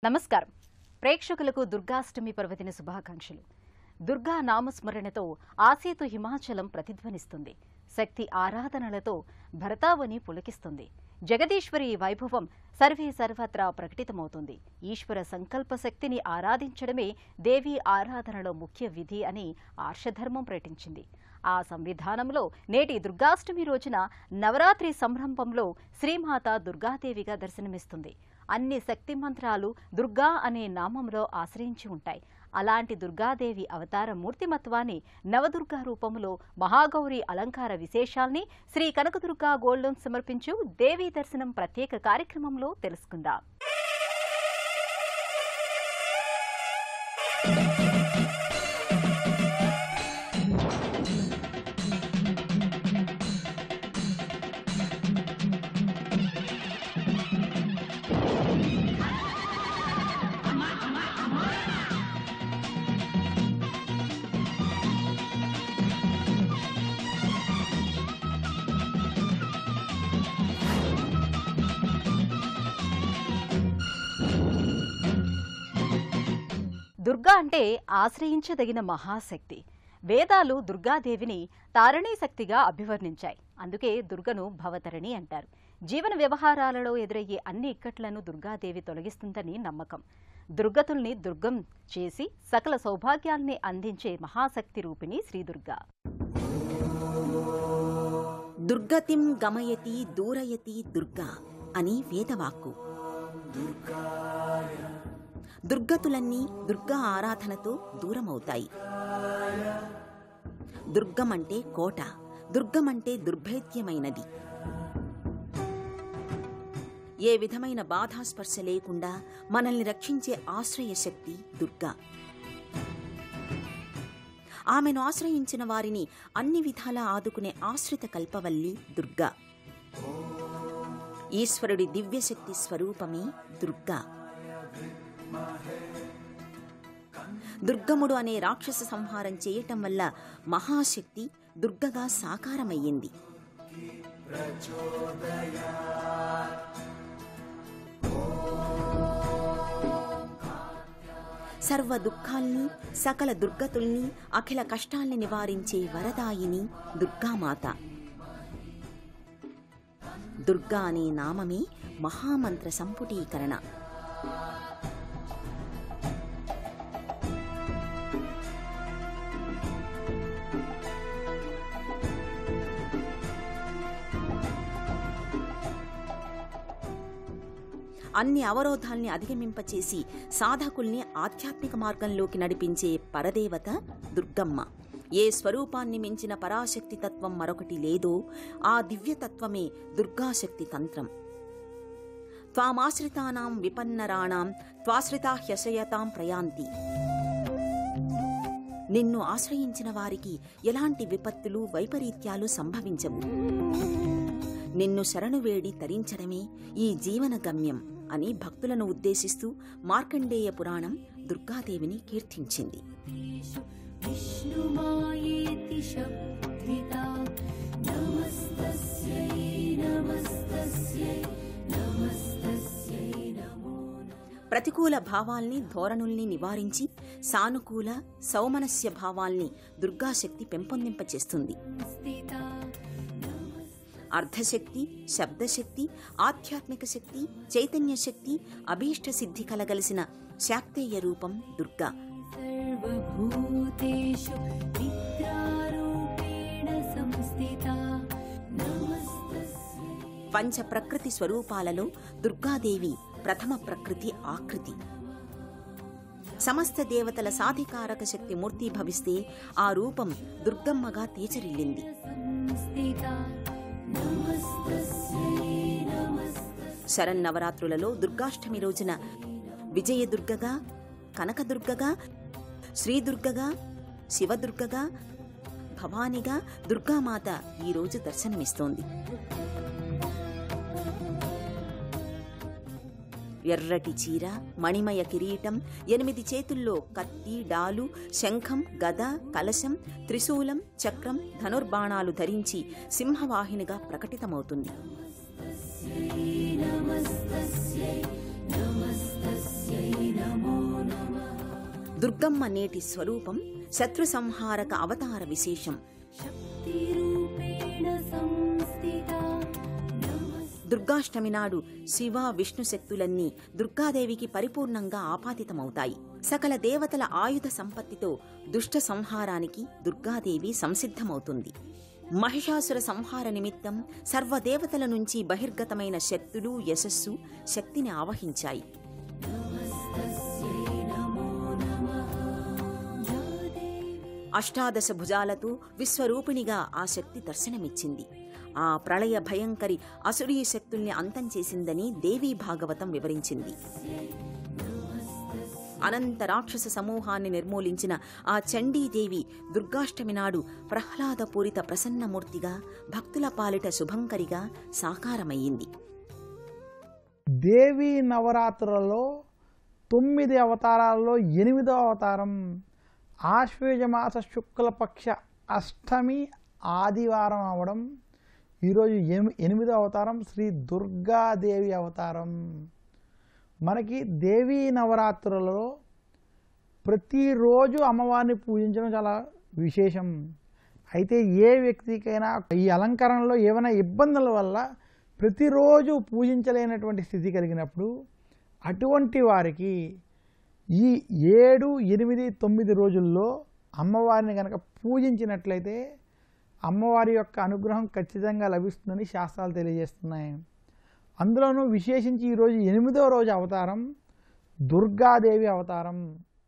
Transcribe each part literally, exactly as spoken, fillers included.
నమస్కారం. ప్రేక్షకులకు దుర్గాష్టమి పర్వదిన శుభాకాంక్షలు. దుర్గా నామస్మరణతో ఆసేతు హిమాచలం ప్రతిధ్వనిస్తుంది. శక్తి ఆరాధనలతో భరతావని పులకిస్తుంది. జగదీశ్వరి వైభవం సర్వే సర్వత్రా ప్రకటితమవుతుంది. ఈశ్వర సంకల్ప శక్తిని ఆరాధించడమే దేవీ ఆరాధనలో ముఖ్య విధి అని ఆర్షధర్మం ప్రకటించింది. ఆ సంవిధానంలో నేటి దుర్గాష్టమి రోజున నవరాత్రి సంరంభంలో శ్రీమాత దుర్గాదేవిగా దర్శనమిస్తుంది. అన్ని శక్తి మంత్రాలు దుర్గా అనే నామంలో ఆశ్రయించి ఉంటాయి. అలాంటి దుర్గాదేవి అవతార మూర్తిమత్వాన్ని నవదుర్గా రూపంలో మహాగౌరి అలంకార విశేషాల్ని శ్రీ కనకదుర్గా గోల్డ్ లోన్ సమర్పించు దేవీ దర్శనం ప్రత్యేక కార్యక్రమంలో తెలుసుకుందాం. దుర్గా అంటే ఆశ్రయించదగిన మహాశక్తి. వేదాలు దుర్గాదేవిని తారణీ శక్తిగా అభివర్ణించాయి. అందుకే దుర్గను భవతరణి అంటారు. జీవన వ్యవహారాలలో ఎదురయ్యే అన్ని ఇక్కట్లను దుర్గాదేవి తొలగిస్తుందని నమ్మకం. దుర్గతుల్ని దుర్గం చేసి సకల సౌభాగ్యాల్ని అందించే మహాశక్తి రూపిణి శ్రీదుర్గా. దుర్గతిం గమయతి దూరయతి దుర్గా అని వేదవాక్కు. దుర్గతులన్నీ దుర్గా ఆరాధనతో దూరమవుతాయి. దుర్గమంటే కోట, దుర్గమంటే దుర్భేద్యమైనది. ఏ విధమైన బాధాస్పర్శ లేకుండా మనల్ని రక్షించే ఆశ్రయ శక్తి దుర్గా. ఆమెను ఆశ్రయించిన వారిని అన్ని విధాలా ఆదుకునే ఆశ్రిత కల్పవల్లి దుర్గా. ఈశ్వరుడి దివ్యశక్తి స్వరూపమే దుర్గా. దుర్గముడు అనే రాక్షస సంహారం చేయటం వల్ల మహాశక్తి దుర్గగా సాకారమయ్యింది. సర్వ దుఃఖాల్ని, సకల దుర్గతుల్ని, అఖిల కష్టాల్ని నివారించే వరదాయిని దుర్గామాత. దుర్గా అనే నామమే మహామంత్ర సంపుటీకరణ. అన్ని అవరోధాల్ని అధిగమింపచేసి సాధకుల్ని ఆధ్యాత్మిక మార్గంలోకి నడిపించే పరదేవత దుర్గమ్మ. ఏ స్వరూపాన్ని మించిన పరాశక్తి తత్వం మరొకటి లేదో ఆ దివ్యతత్వమే దుర్గాశక్తి తంత్రం. త్వామాశ్రితానాం విపన్నరాణాం త్వాశ్రితా హ్యశయతాం ప్రయాంతి. నిన్ను ఆశ్రయించిన వారికి ఎలాంటి విపత్తులు, వైపరీత్యాలు సంభవించవు. నిన్ను శరణు వేడి తరించడమే ఈ జీవన గమ్యం అని భక్తులను ఉద్దేశిస్తూ మార్కండేయ పురాణం దుర్గాదేవిని కీర్తించింది. ప్రతికూల భావాల్ని, ధోరణుల్ని నివారించి సానుకూల, సౌమనస్య భావాల్ని దుర్గాశక్తి పెంపొందింపచేస్తుంది. అర్ధశక్తి, శబ్దశక్తి, ఆధ్యాత్మిక శక్తి, చైతన్య శక్తి, అభీష్ట సిద్ధి కలగలిసిన శాక్తేయ రూపం దుర్గా. పంచ ప్రకృతి స్వరూపాలలో దుర్గాదేవి ప్రథమ ప్రకృతి ఆకృతి. సమస్త దేవతల సాధికారక శక్తి మూర్తి భవిస్తే ఆ రూపం దుర్గమ్మగా తేజరిల్లింది. శరన్నవరాత్రులలో దుర్గాష్టమి రోజున విజయదుర్గగా, కనకదుర్గగా, శ్రీదుర్గగా, శివదుర్గగా, భవానిగా దుర్గామాత ఈరోజు దర్శనమిస్తోంది. ఎర్రటి చీర, మణిమయ కిరీటం, ఎనిమిది చేతుల్లో కత్తి, డాలు, శంఖం, గద, కలశం, త్రిశూలం, చక్రం, ధనుర్బాణాలు ధరించి సింహవాహినిగా ప్రకటితమవుతుంది. నమస్తస్యై నమస్తస్యై దుర్గమ్మ నేటి స్వరూపం శత్రు సంహారక అవతార విశేషం. దుర్గాష్టమి నాడు శివ విష్ణు శక్తులన్నీ దుర్గాదేవికి పరిపూర్ణంగా ఆపాదితమవుతాయి. సకల దేవతల ఆయుధ సంపత్తితో దుష్ట సంహారానికి దుర్గాదేవి సంసిద్ధమవుతుంది. మహిషాసుర సంహార నిమిత్తం సర్వదేవతల నుంచి బహిర్గతమైన శక్తులు యశస్సు శక్తిని ఆవహించాయి. అష్టాదశ భుజాలతో విశ్వరూపిణిగా ఆ శక్తి దర్శనమిచ్చింది. ఆ ప్రళయ భయంకరి అసురీ శక్తుల్ని అంతం చేసిందని దేవీ భాగవతం వివరించింది. అనంత రాక్షస సమూహాన్ని నిర్మూలించిన ఆ చండీదేవి దుర్గాష్టమి నాడు ప్రహ్లాదపూరిత ప్రసన్నమూర్తిగా భక్తుల పాలిట శుభంకరిగా సాకారమయ్యింది. దేవీ నవరాత్రులలో తొమ్మిది అవతారాలలో ఎనిమిదో అవతారం ఆశ్వేజమాస శుక్లపక్ష అష్టమి ఆదివారం అవడం. ఈరోజు ఎనిమిదో అవతారం శ్రీ దుర్గాదేవి అవతారం. మనకి దేవీ నవరాత్రులలో ప్రతిరోజు అమ్మవారిని పూజించడం చాలా విశేషం. అయితే ఏ వ్యక్తికైనా ఈ అలంకరణలో ఏమైనా ఇబ్బందుల వల్ల ప్రతిరోజు పూజించలేనటువంటి స్థితి కలిగినప్పుడు అటువంటి వారికి ఈ ఏడు ఎనిమిది తొమ్మిది రోజుల్లో అమ్మవారిని కనుక పూజించినట్లయితే అమ్మవారి యొక్క అనుగ్రహం ఖచ్చితంగా లభిస్తుందని శాస్త్రాలు తెలియజేస్తున్నాయి. అందులోనూ విశేషించి ఈరోజు ఎనిమిదో రోజు అవతారం దుర్గాదేవి అవతారం.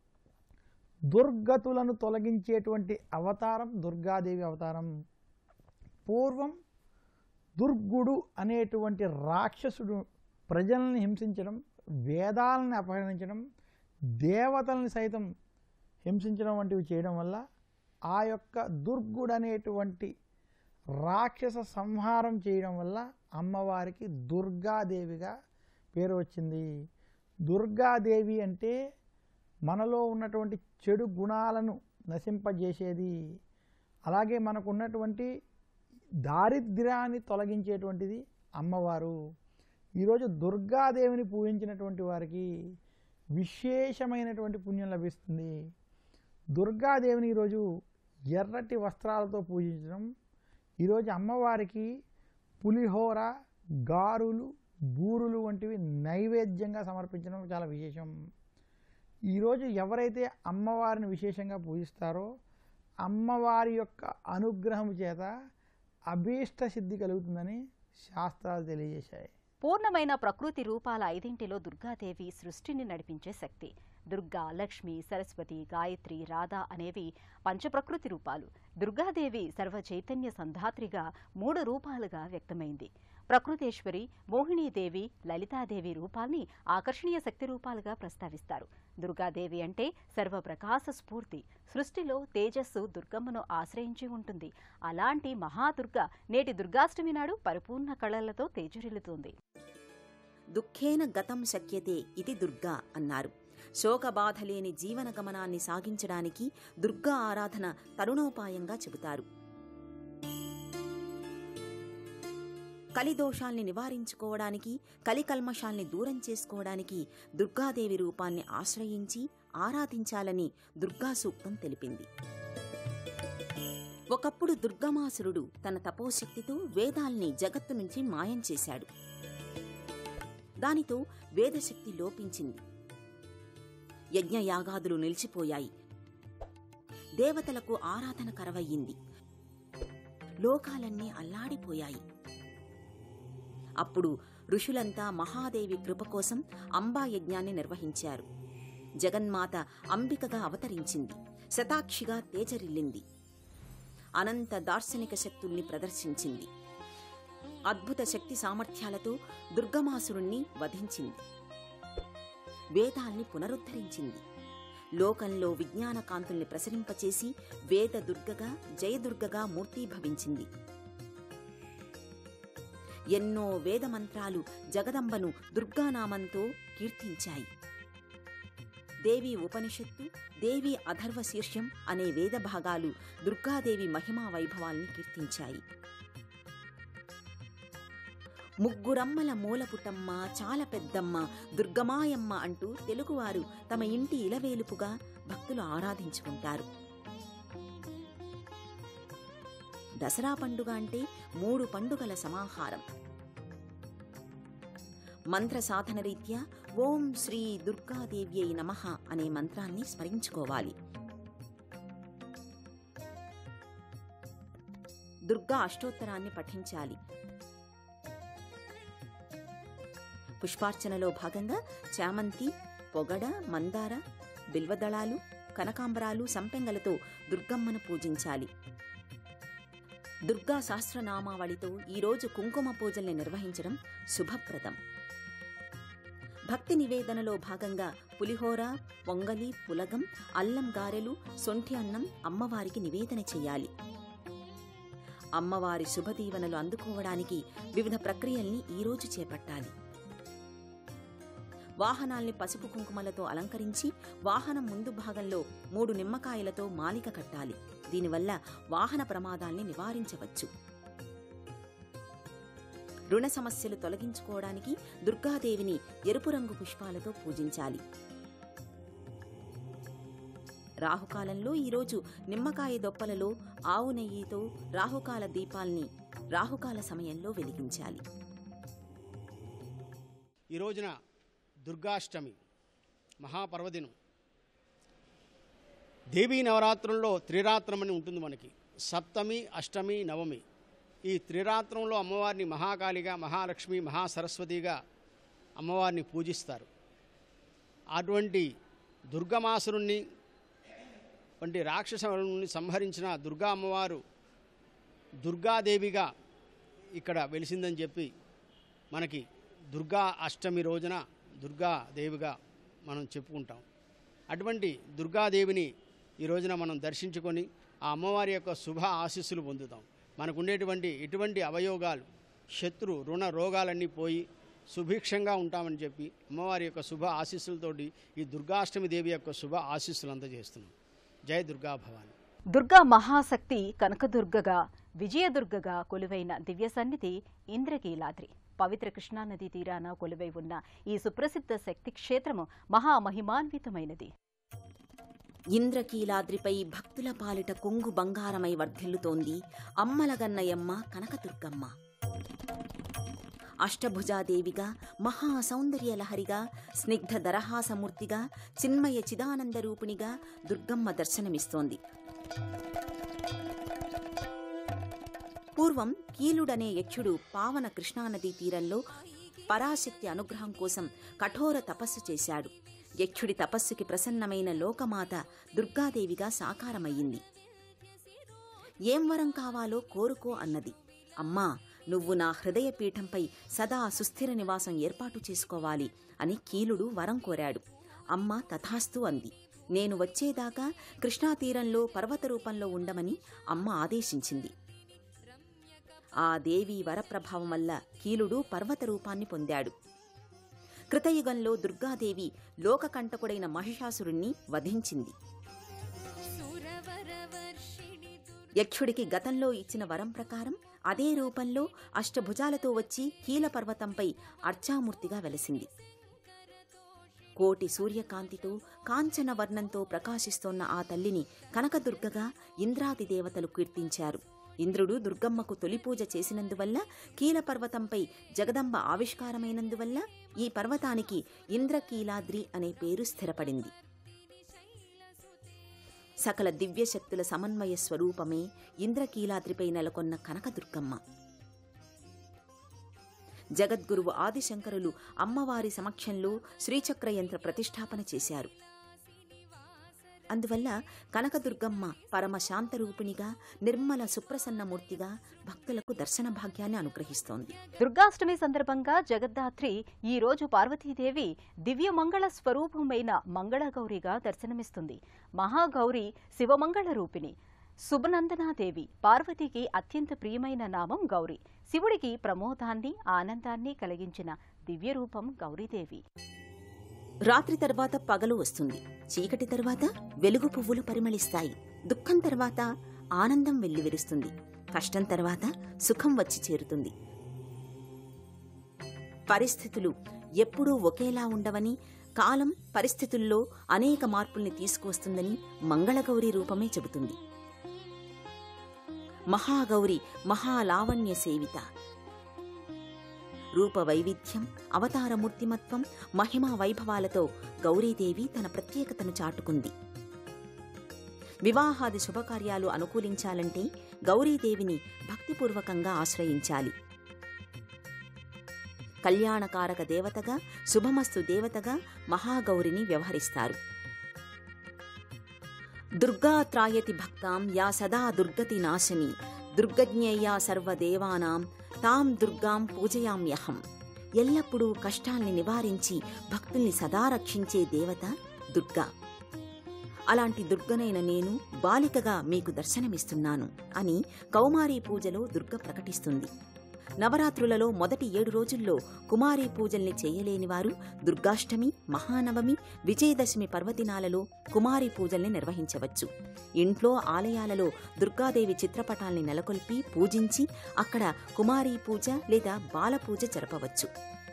దుర్గతులను తొలగించేటువంటి అవతారం దుర్గాదేవి అవతారం. పూర్వం దుర్గుడు అనేటువంటి రాక్షసుడు ప్రజల్ని హింసించడం, వేదాలను అపహరించడం, దేవతల్ని సైతం హింసించడం వంటివి చేయడం వల్ల ఆ యొక్క దుర్గుడు అనేటువంటి రాక్షస సంహారం చేయడం వల్ల అమ్మవారికి దుర్గాదేవిగా పేరు వచ్చింది. దుర్గాదేవి అంటే మనలో ఉన్నటువంటి చెడు గుణాలను నశింపజేసేది, అలాగే మనకు ఉన్నటువంటి దారిద్ర్యాన్ని తొలగించేటువంటిది అమ్మవారు. ఈరోజు దుర్గాదేవిని పూజించినటువంటి వారికి విశేషమైనటువంటి పుణ్యం లభిస్తుంది. దుర్గాదేవిని ఈరోజు ఎర్రటి వస్త్రాలతో పూజించడం, ఈరోజు అమ్మవారికి పులిహోర, గారులు, బూరులు వంటివి నైవేద్యంగా సమర్పించడం చాలా విశేషం. ఈరోజు ఎవరైతే అమ్మవారిని విశేషంగా పూజిస్తారో అమ్మవారి యొక్క అనుగ్రహం చేత అభీష్ట సిద్ధి కలుగుతుందని శాస్త్రాలు తెలియజేశాయి. పూర్ణమైన ప్రకృతి రూపాల ఐదింటిలో దుర్గాదేవి సృష్టిని నడిపించే శక్తి. దుర్గా, లక్ష్మి, సరస్వతి, గాయత్రి, రాధ అనేవి పంచప్రకృతి రూపాలు. దుర్గాదేవి సర్వ చైతన్య సంధాత్రిగా మూడు రూపాలుగా వ్యక్తమైంది. ప్రకృతేశ్వరి, మోహినీదేవి, లలితాదేవి రూపాల్ని ఆకర్షణీయ శక్తి రూపాలుగా ప్రస్తావిస్తారు. దుర్గాదేవి అంటే సర్వప్రకాశ స్ఫూర్తి. సృష్టిలో తేజస్సు దుర్గమ్మను ఆశ్రయించి ఉంటుంది. అలాంటి మహాదుర్గ నేటి దుర్గాష్టమి నాడు పరిపూర్ణ కళలతో తేజరిల్లుతుంది. దుఃఖేన గతం శక్యతే ఇది దుర్గా అన్నారు. శోకబాధలేని జీవన గమనాన్ని సాగించడానికి దుర్గా ఆరాధన తరుణోపాయంగా చెబుతారు. కలిదోషాల్ని నివారించుకోవడానికి, కలికల్మషాల్ని దూరం చేసుకోవడానికి దుర్గాదేవి రూపాన్ని ఆశ్రయించి ఆరాధించాలని దుర్గా సూక్తం తెలిపింది. ఒకప్పుడు దుర్గమాసురుడు తన తపోశక్తితో వేదాల్ని జగత్తు నుంచి మాయం చేశాడు. దానితో వేదశక్తి లోపించింది. యజ్ఞయాగాదులు నిలిచిపోయాయి. దేవతలకు ఆరాధన కరవయ్యింది. లోకాలన్నీ అల్లాడిపోయాయి. అప్పుడు ఋషులంతా మహాదేవి కృప కోసం అంబా యజ్ఞాన్ని నిర్వహించారు. జగన్మాత అంబికగా అవతరించింది. శతాక్షిగా తేజరిల్లింది. అనంత దార్శనిక శక్తుల్ని ప్రదర్శించింది. అద్భుత శక్తి సామర్థ్యాలతో దుర్గమాసురుణ్ణి వధించింది. వేదాల్ని పునరుద్ధరించింది. లోకంలో విజ్ఞాన కాంతుల్ని ప్రసరింపచేసి వేద దుర్గగా, జయదుర్గగా మూర్తీభవించింది. ఎన్నో వేదమంత్రాలు జగదంబను దుర్గానామంతో కీర్తించాయి. దేవి ఉపనిషత్తు, దేవి అథర్వ శీర్షం అనే వేద భాగాలు దుర్గాదేవి మహిమా వైభవాల్ని కీర్తించాయి. ముగ్గురమ్మల మూలపుటమ్మ చాలా పెద్దమ్మ దుర్గమాయమ్మ అంటూ తెలుగువారు తమ ఇంటి ఇలవేలుపుగా భక్తులు ఆరాధించుకుంటారు. దసరా పండుగ అంటే మూడు పండుగల సమాహారం. మంత్ర సాధన రీత్యా ఓం శ్రీ దుర్గాదేవ్యై నమః అనే మంత్రాన్ని స్మరించుకోవాలి. దుర్గా అష్టోత్తరాన్ని పఠించాలి. పుష్పార్చనలో భాగంగా చామంతి, పొగడ, మందార, బిల్వదళాలు, కనకాంబరాలు, సంపెంగలతో దుర్గమ్మను పూజించాలి. దుర్గా సహస్రనామావళితో ఈరోజు కుంకుమ పూజల్ని నిర్వహించడం శుభప్రదం. భక్తి నివేదనలో భాగంగా పులిహోర, పొంగలి, పులగం, అల్లం గారెలు, సొంఠి అన్నం అమ్మవారికి నివేదన చెయ్యాలి. అమ్మవారి శుభదీవెనలు అందుకోవడానికి వివిధ ప్రక్రియల్ని ఈరోజు చేపట్టాలి. వాహనాల్ని పసుపు కుంకుమలతో అలంకరించి వాహనం ముందు భాగంలో మూడు నిమ్మకాయలతో మాలిక కట్టాలి. దీనివల్ల వాహన ప్రమాదాల్ని నివారించవచ్చు. రుణ సమస్యలు తొలగించుకోవడానికి దుర్గాదేవిని ఎరుపు రంగు పుష్పాలతో పూజించాలి. రాహుకాలంలో ఈరోజు నిమ్మకాయ దొప్పలలో ఆవు నెయ్యితో రాహుకాల దీపాల్ని రాహుకాల సమయంలో వెలిగించాలి. ఈ రోజున దుర్గాష్టమి మహాపర్వదినం. దేవీ నవరాత్రుల్లో త్రిరాత్రం అని ఉంటుంది మనకి. సప్తమి, అష్టమి, నవమి. ఈ త్రిరాత్రంలో అమ్మవారిని మహాకాళిగా, మహాలక్ష్మి, మహాసరస్వతిగా అమ్మవారిని పూజిస్తారు. అటువంటి దుర్గమాసురుణ్ణి వంటి రాక్షసుని సంహరించిన దుర్గా అమ్మవారు దుర్గాదేవిగా ఇక్కడ వెలిసిందని చెప్పి మనకి దుర్గా అష్టమి రోజున దుర్గాదేవిగా మనం చెప్పుకుంటాం. అటువంటి దుర్గాదేవిని ఈ రోజున మనం దర్శించుకొని ఆ అమ్మవారి యొక్క శుభ ఆశీస్సులు పొందుతాం. మనకు ఉండేటువంటి ఎటువంటి అవయోగాలు, శత్రు రుణ రోగాలన్నీ పోయి సుభిక్షంగా ఉంటామని చెప్పి అమ్మవారి యొక్క శుభ ఆశీస్సులతోటి ఈ దుర్గాష్టమి దేవి యొక్క శుభ ఆశీస్సులు అందజేస్తున్నాం. జై దుర్గా భవాని. దుర్గా మహాశక్తి కనకదుర్గగా, విజయదుర్గగా కొలువైన దివ్య సన్నిధి ఇంద్రకీలాద్రి. పవిత్ర కృష్ణానదీ తీరాన కొలువై ఉన్న ఈ సుప్రసిద్ధ శక్తి క్షేత్రము మహామహిమాన్వితమైనది. ఇంద్రకీలాద్రిపై భక్తుల పాలిట కొంగు బంగారమై వర్ధిల్లుతోంది అమ్మలగన్నయమ్మ కనకదుర్గమ్మ. అష్టభుజాదేవిగా, మహాసౌందర్యలహరిగా, స్నిగ్ధ దరహాసమూర్తిగా, చిన్మయ చిదానంద రూపిణిగా దుర్గమ్మ దర్శనమిస్తోంది. పూర్వం కీలుడనే యక్షుడు పావన కృష్ణానదీ తీరంలో పరాశక్తి అనుగ్రహం కోసం కఠోర తపస్సు చేశాడు. యక్షుడి తపస్సుకి ప్రసన్నమైన లోకమాత దుర్గాదేవిగా సాకారమయ్యింది. ఏం వరం కావాలో కోరుకో అన్నది. అమ్మా, నువ్వు నా హృదయ పీఠంపై సదా సుస్థిర నివాసం ఏర్పాటు చేసుకోవాలి అని కీలుడు వరం కోరాడు. అమ్మ తథాస్తు అంది. నేను వచ్చేదాకా కృష్ణాతీరంలో పర్వత రూపంలో ఉండమని అమ్మ ఆదేశించింది. ఆ దేవి వరప్రభావం వల్ల కీలుడు పర్వత రూపాన్ని పొందాడు. కృతయుగంలో దుర్గాదేవి లోకకంటకుడైన మహిషాసురుణ్ణి వధించింది. యక్షుడికి గతంలో ఇచ్చిన వరం ప్రకారం అదే రూపంలో అష్టభుజాలతో వచ్చి కీలపర్వతంపై అర్చామూర్తిగా వెలసింది. కోటి సూర్యకాంతితో కాంచన వర్ణంతో ప్రకాశిస్తోన్న ఆ తల్లిని కనకదుర్గగా ఇంద్రాది దేవతలు కీర్తించారు. ఇంద్రుడు దుర్గమ్మకు తొలిపూజ చేసినందువల్ల కీలపర్వతంపై జగదంబ ఆవిష్కారమైనందువల్ల ఈ పర్వతానికి ఇంద్రకీలాద్రి అనే పేరు స్థిరపడింది. సకల దివ్యశక్తుల సమన్వయ స్వరూపమే ఇంద్రకీలాద్రిపై నెలకొన్న కనకదుర్గమ్మ. జగద్గురువు ఆదిశంకరులు అమ్మవారి సమక్షంలో శ్రీచక్రయంత్ర ప్రతిష్టాపన చేశారు. అందువల్ల కనకదుర్గమ్మ పరమ శాంతరూపిణిగా, నిర్మల సుప్రసన్నమూర్తిగా భక్తులకు దర్శన భాగ్యాన్ని అనుగ్రహిస్తోంది. దుర్గాష్టమి సందర్భంగా జగద్ధాత్రి ఈ రోజు పార్వతీదేవి దివ్య మంగళ స్వరూపమైన మంగళగౌరిగా దర్శనమిస్తుంది. మహాగౌరి శివమంగళ రూపిణి. శుభనందనాదేవి. పార్వతికి అత్యంత ప్రియమైన నామం గౌరి. శివుడికి ప్రమోదాన్ని, ఆనందాన్ని కలిగించిన దివ్యరూపం గౌరీదేవి. రాత్రి తర్వాత పగలు వస్తుంది. చీకటి తర్వాత వెలుగు పువ్వులు పరిమళిస్తాయి. దుఃఖం తర్వాత ఆనందం వెల్లివిరుస్తుంది. కష్టం తర్వాత సుఖం వచ్చి చేరుతుంది. పరిస్థితులు ఎప్పుడూ ఒకేలా ఉండవని, కాలం పరిస్థితుల్లో అనేక మార్పుల్ని తీసుకువస్తుందని మంగళగౌరి రూపమే చెబుతుంది. మహాగౌరి మహాలావణ్య సేవిత. రూప వైవిధ్యం, అవతారమూర్తిమత్వం, మహిమా వైభవాలతో గౌరీదేవి తన ప్రత్యేకతను చాటుకుంది. వివాహాది శుభకార్యాలు అనుకూలించాలంటే గౌరీదేవిని భక్తిపూర్వకంగా ఆశ్రయించాలి. కళ్యాణకారక దేవతగా, శుభమస్తు దేవతగా మహాగౌరిని వ్యవహరిస్తారు. దుర్గా త్రాయతి భక్తాం యా సదా దుర్గతి నాశిని, దుర్గజ్ఞేయా సర్వదేవానాం తాం దుర్గాం పూజయామ్యహం. ఎల్లప్పుడూ కష్టాల్ని నివారించి భక్తుల్ని సదా రక్షించే దేవత దుర్గా. అలాంటి దుర్గనైన నేను బాలికగా మీకు దర్శనమిస్తున్నాను అని కౌమారీ పూజలో దుర్గ ప్రకటిస్తుంది. నవరాత్రులలో మొదటి ఏడు రోజుల్లో కుమారీ పూజల్ని చేయలేనివారు దుర్గాష్టమి, మహానవమి, విజయదశమి పర్వదినాలలో కుమారీ పూజల్ని నిర్వహించవచ్చు. ఇంట్లో, ఆలయాలలో దుర్గాదేవి చిత్రపటాల్ని నెలకొల్పి పూజించి అక్కడ కుమారీ పూజ లేదా బాలపూజ జరపవచ్చు.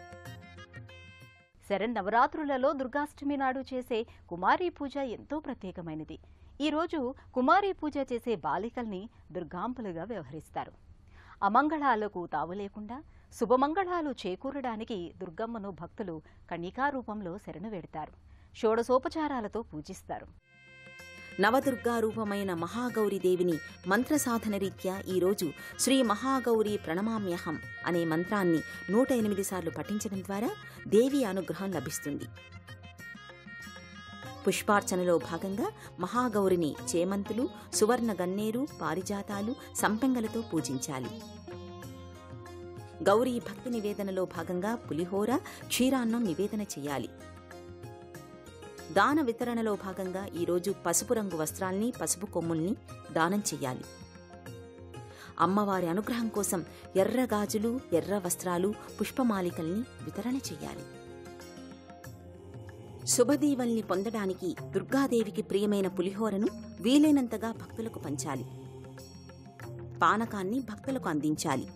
శరన్నవరాత్రులలో దుర్గాష్టమి నాడు చేసే కుమారీ పూజ ఎంతో ప్రత్యేకమైనది. ఈరోజు కుమారీ పూజ చేసే బాలికల్ని దుర్గాంబలుగా వ్యవహరిస్తారు. అమంగళాలకు తావు లేకుండా శుభమంగళాలు చేకూరడానికి దుర్గమ్మను భక్తులు కణికా రూపంలో శరణు వేడతారు. షోడశోపచారాలతో పూజిస్తారు. నవదుర్గా రూపమైన మహాగౌరీదేవిని మంత్రసాధన రీత్యా ఈరోజు శ్రీ మహాగౌరీ ప్రణమామ్యహం అనే మంత్రాన్ని నూట ఎనిమిది సార్లు పఠించడం ద్వారా దేవి అనుగ్రహం లభిస్తుంది. పుష్పార్చనలో భాగంగా మహాగౌరిని చేమంతులు, సువర్ణ గన్నేరు, పారిజాతాలు, సంపెంగలతో పూజించాలి. గౌరీ భక్తి నివేదనలో భాగంగా పులిహోర, క్షీరాన్నం నివేదన చేయాలి. దాన వితరణలో భాగంగా ఈరోజు పసుపు రంగు వస్త్రాల్ని, పసుపు కొమ్ముల్ని దానం చెయ్యాలి. అమ్మవారి అనుగ్రహం కోసం ఎర్ర గాజులు, ఎర్ర వస్త్రాలు, పుష్పమాలికల్ని వితరణ చెయ్యాలి. శుభదీవల్ని పొందడానికి దుర్గాదేవికి ప్రియమైన పులిహోరను వీలైనంతగా భక్తులకు పంచాలి. పానకాన్ని భక్తులకు అందించాలి.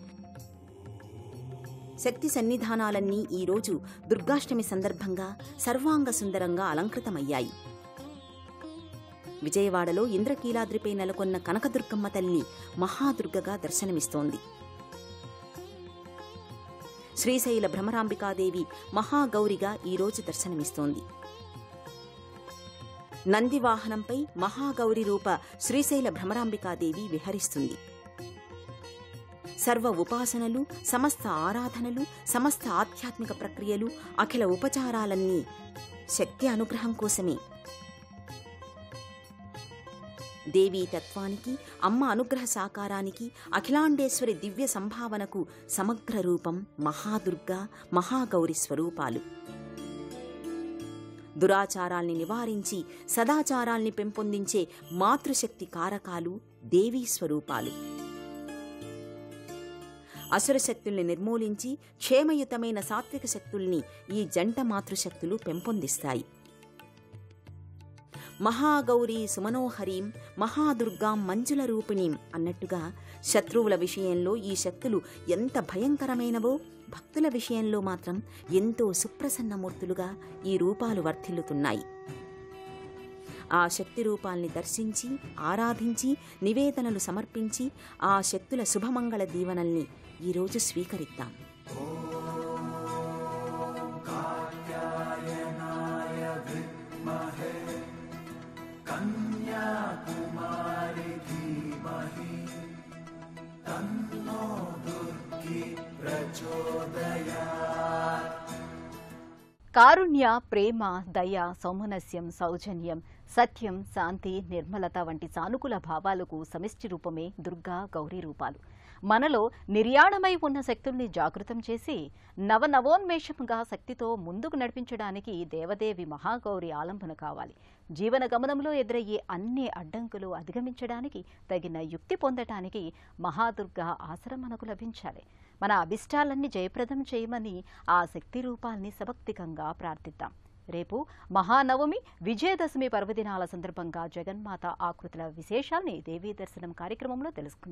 శక్తి సన్నిధానాలన్నీ ఈరోజు దుర్గాష్టమి సందర్భంగా సర్వాంగ సుందరంగా అలంకృతమయ్యాయి. విజయవాడలో ఇంద్రకీలాద్రిపై నెలకొన్న కనకదుర్గమ్మ తల్లి మహాదుర్గగా దర్శనమిస్తోంది. శ్రీశైల భ్రమరాంబికాదేవి మహాగౌరిగా ఈరోజు దర్శనమిస్తోంది. నందివాహనంపై మహాగౌరి రూప శ్రీశైల భ్రమరాంబికాదేవి విహరిస్తుంది. సర్వ ఉపాసనలు, సమస్త ఆరాధనలు, సమస్త ఆధ్యాత్మిక ప్రక్రియలు, అఖిల ఉపచారాలన్నీ శక్తి అనుగ్రహం కోసమే. దేవీ తత్వానికి, అమ్మ అనుగ్రహ సాకారానికి, అఖిలాండేశ్వరి దివ్య సంభావనకు సమగ్ర రూపం మహాదుర్గా, మహాగౌరి స్వరూపాలు. దురాచారాల్ని నివారించి సదాచారాల్ని పెంపొందించే మాతృశక్తి కారకాలు దేవీ స్వరూపాలు. అసుర శక్తుల్ని నిర్మూలించి క్షేమయుతమైన సాత్విక శక్తుల్ని ఈ జంట మాతృశక్తులు పెంపొందిస్తాయి. మహాగౌరీ సుమనోహరీం, మహాదుర్గాం మంజుల రూపిణీం అన్నట్టుగా శత్రువుల విషయంలో ఈ శక్తులు ఎంత భయంకరమైనవో, భక్తుల విషయంలో మాత్రం ఎంతో సుప్రసన్నమూర్తులుగా ఈ రూపాలు వర్ధిల్లుతున్నాయి. ఆ శక్తి రూపాల్ని దర్శించి, ఆరాధించి, నివేదనలు సమర్పించి ఆ శక్తుల శుభమంగళ దీవెనల్ని ఈరోజు స్వీకరిద్దాం. కారుణ్య, ప్రేమ, దయ, సౌమనస్యం, సౌజన్యం, సత్యం, శాంతి, నిర్మలత వంటి సానుకూల భావాలకు సమిష్టి రూపమే దుర్గా గౌరీ రూపాలు. మనలో నిర్యాణమై ఉన్న శక్తుల్ని జాగృతం చేసి నవనవోన్మేషంగా శక్తితో ముందుకు నడిపించడానికి దేవదేవి మహాగౌరి ఆలంబన కావాలి. జీవన గమనంలో ఎదురయ్యే అన్ని అడ్డంకులు అధిగమించడానికి తగిన యుక్తి పొందటానికి మహాదుర్గా ఆశ్రయం మనకు లభించాలి. మన అభిష్టాలన్నీ జయప్రదం చేయమని ఆ శక్తి రూపాల్ని సభక్తికంగా ప్రార్థిద్దాం. రేపు మహానవమి, విజయదశమి పర్వదినాల సందర్భంగా జగన్మాత ఆకృతుల విశేషాల్ని దేవీ దర్శనం కార్యక్రమంలో తెలుసుకుందాం.